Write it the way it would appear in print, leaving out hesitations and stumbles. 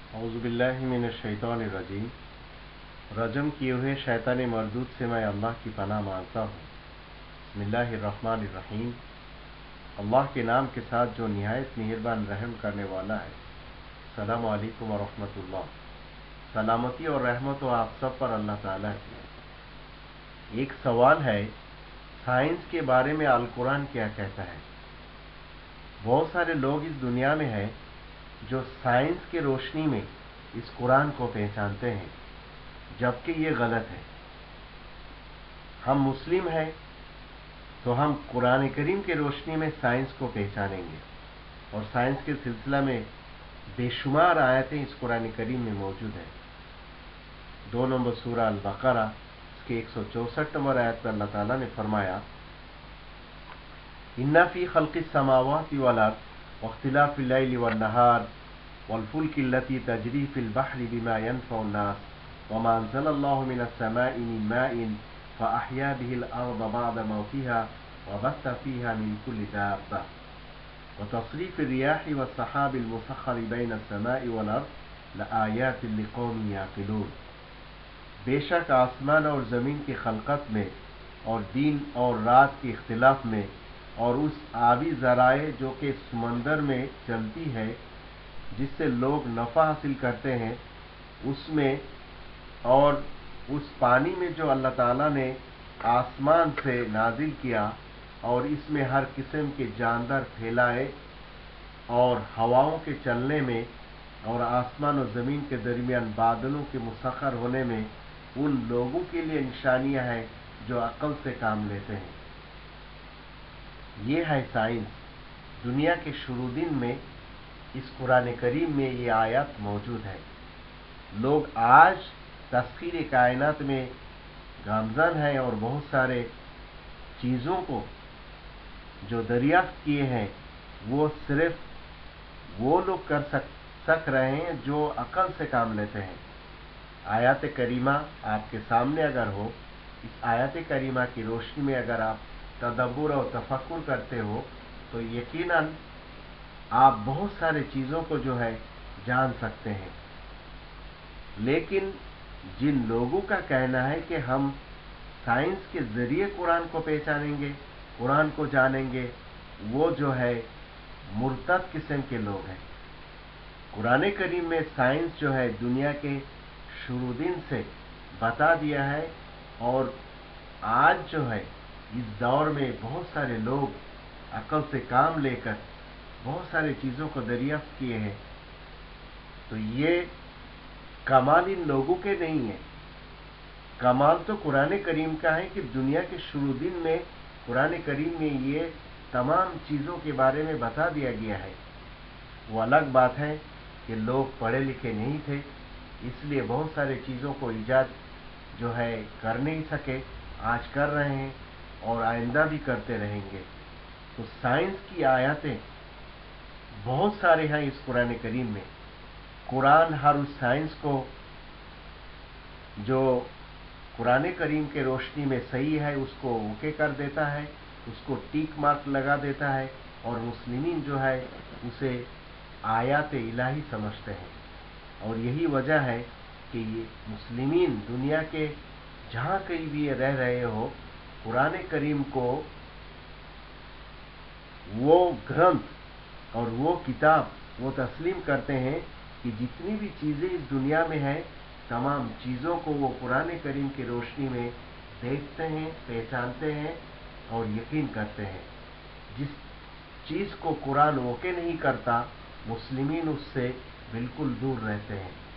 औज़ुबिल्लाहि मिनश्शैतानिर्रजीम। रजम किए हुए शैतान मरदूद से मैं अल्लाह की पनाह मांगता हूँ। बिस्मिल्लाहिर्रहमानिर्रहीम। अल्लाह के नाम के साथ जो निहायत मेहरबान रहम करने वाला है। अस्सलामु अलैकुम व रहमतुल्लाह। सलामती और रहमत आप सब पर अल्लाह ताला की। एक सवाल है, साइंस के बारे में अल कुरान क्या कहता है। बहुत सारे लोग इस दुनिया में हैं जो साइंस की रोशनी में इस कुरान को पहचानते हैं, जबकि ये गलत है। हम मुस्लिम हैं तो हम कुरान करीम की रोशनी में साइंस को पहचानेंगे, और साइंस के सिलसिला में बेशुमार आयतें इस कुरान करीम में मौजूद हैं। 2 नंबर सूरा अल बकरा इसके 164 नंबर आयत पर अल्लाह ताला ने फरमाया, इन्ना फी खल्क़िस समावाति वल अर्द वख्तिलाफ़िल लैलि वन नहार वल फुल्कि लती तजरी फिल बहरि बिमा यनफ़उ अन्नास वमा अंज़लल्लाहु मिनस समाई मिन माइन फ़अहया बिहिल अर्द बअद मौतिहा वबस्स फ़ीहा मिन कुल्लि दाब्बा वतस्रीफ़िर रियाहि वस्सहाबिल मुसख़्ख़रि बैनस समाई वल अर्द लआयातिन लिक़ौमिन याक़िलून। बेशक आसमान और ज़मीन की खलकत में और दिन और रात के इख्तिलाफ में और उस आबी ज़राए जो कि समंदर में चलती है, जिससे लोग नफ़ा हासिल करते हैं, उसमें और उस पानी में जो अल्लाह ताला ने आसमान से नाजिल किया और इसमें हर किस्म के जानदार फैलाए, और हवाओं के चलने में और आसमान और ज़मीन के दरमियान बादलों के मुसख्खर होने में उन लोगों के लिए निशानियां हैं जो अक्ल से काम लेते हैं। ये है साइंस। दुनिया के शुरू दिन में इस कुरान करीम में ये आयत मौजूद है। लोग आज तस्खीर कायनात में गामज़न हैं और बहुत सारे चीज़ों को जो दरियाफ्त किए हैं वो सिर्फ वो लोग कर सक रहे हैं जो अक्ल से काम लेते हैं। आयत करीमा आपके सामने अगर हो, इस आयत करीमा की रोशनी में अगर आप तदब्बुर और तफक्कुर करते हो तो यकीनन आप बहुत सारे चीज़ों को जो है जान सकते हैं। लेकिन जिन लोगों का कहना है कि हम साइंस के ज़रिए कुरान को पहचानेंगे, कुरान को जानेंगे, वो जो है मुर्तद किस्म के लोग हैं। कुरान करीम में साइंस जो है दुनिया के शुरू दिन से बता दिया है, और आज जो है इस दौर में बहुत सारे लोग अक्ल से काम लेकर बहुत सारी चीज़ों को दरियाफ्त किए हैं। तो ये कमाल इन लोगों के नहीं है, कमाल तो कुरान करीम का है कि दुनिया के शुरू दिन में कुरान करीम में ये तमाम चीज़ों के बारे में बता दिया गया है। वो अलग बात है कि लोग पढ़े लिखे नहीं थे, इसलिए बहुत सारे चीज़ों को ईजाद जो है कर नहीं सके। आज कर रहे हैं और आइंदा भी करते रहेंगे। तो साइंस की आयतें बहुत सारे हैं इस कुरान करीम में। कुरान हर उस साइंस को जो कुरान करीम के रोशनी में सही है उसको ओके कर देता है, उसको टिक मार्क लगा देता है, और मुस्लिमीन जो है उसे आयत इलाही समझते हैं। और यही वजह है कि ये मुस्लिमीन दुनिया के जहाँ कहीं भी ये रह रहे हो, कुरान करीम को वो ग्रंथ और वो किताब वो तस्लीम करते हैं कि जितनी भी चीज़ें इस दुनिया में हैं, तमाम चीज़ों को वो कुरान करीम की रोशनी में देखते हैं, पहचानते हैं और यकीन करते हैं। जिस चीज़ को कुरान ओके नहीं करता, मुस्लिमीन उससे बिल्कुल दूर रहते हैं।